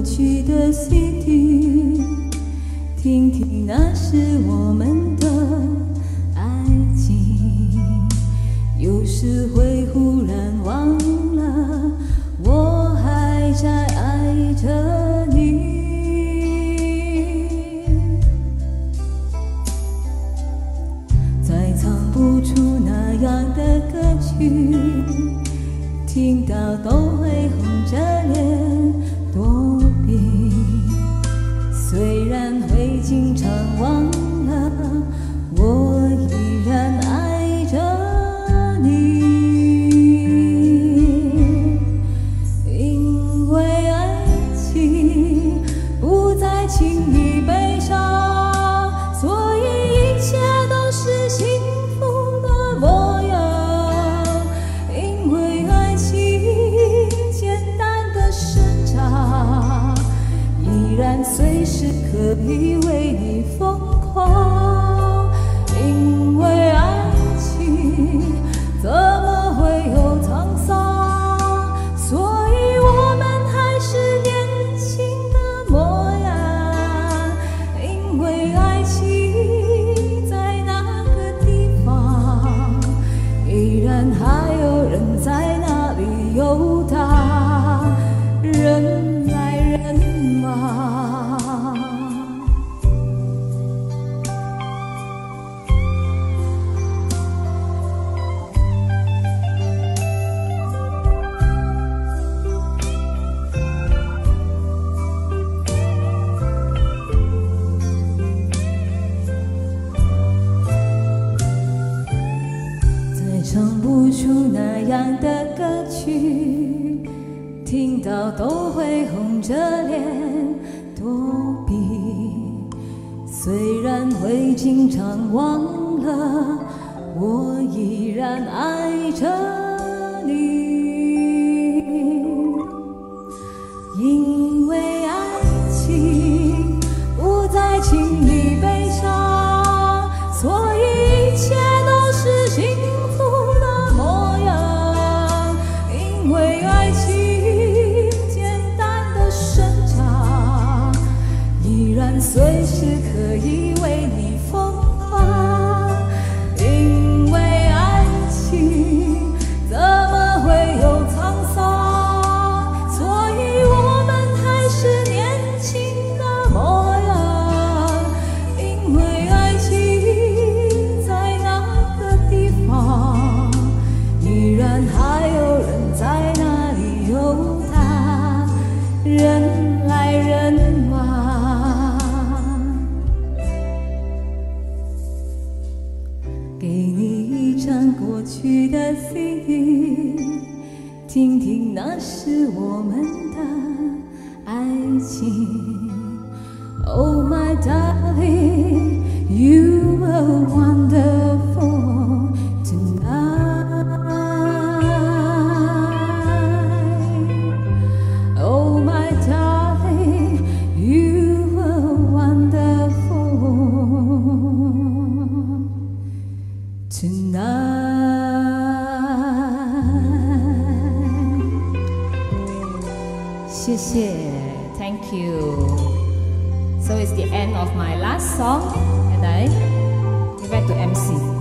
去的 CD， 听听那是我们的爱情。有时会忽然忘了，我还在爱着你。再唱不出那样的歌曲，听到都会红着脸躲避。虽然会经常忘了，我依然爱着你。因为爱情不再轻易悲伤，所以一切都是幸福的模样。因为爱情简单的生长，依然随时可以为你疯狂。因为爱情怎么会有沧桑，所以我们还是年轻的模样。因为爱情在那个地方，依然还有人在那里游荡，人来人往。再唱不出那样的歌曲，听到都会红着脸躲避。虽然会经常忘了，我依然爱着你。因为爱情不再轻易悲伤，所以一切都是幸福的模样。因为爱情简单的生长，依然随时可以为你疯狂。因为爱情怎么会有沧桑，所以我们还是年轻的模样。因为爱情在那个地方，依然还有人在那里游荡，人来人往。给你一张过去的 CD， 听听那是我们的爱情。Oh my darling, you were wonderful tonight. Oh my darling, you were wonderful tonight. 谢谢 ，Thank you. So it's the end of my last song, and I give back to MC.